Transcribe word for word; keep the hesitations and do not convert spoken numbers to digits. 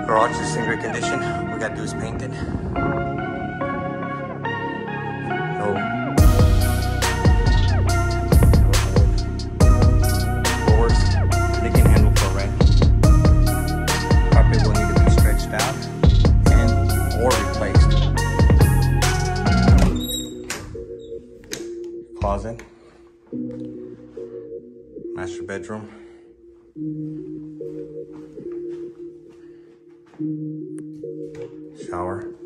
Garage is in great condition. We gotta do is paint it. No. Doors, they can handle for rent. Carpet will need to be stretched out and or replaced. Closet. Master bedroom. Shower.